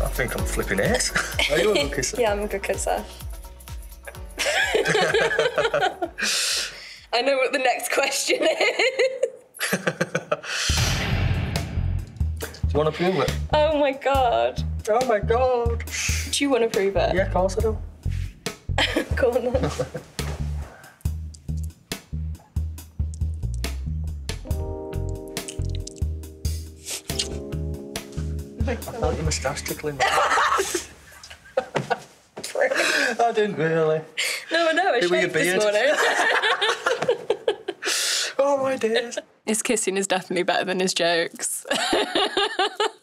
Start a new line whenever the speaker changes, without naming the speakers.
I think I'm flipping it. Are you a good kisser?
Yeah, I'm a good kisser. I know what the next question is.
Do you want to prove it?
Oh my God.
Oh my God.
Do you want to prove it?
Yeah, of course I do.
Go on then.
I felt your moustache tickling. I didn't really.
No, I
It was your
shaved this
beard.
morning.
Oh my days.
His kissing is definitely better than his jokes.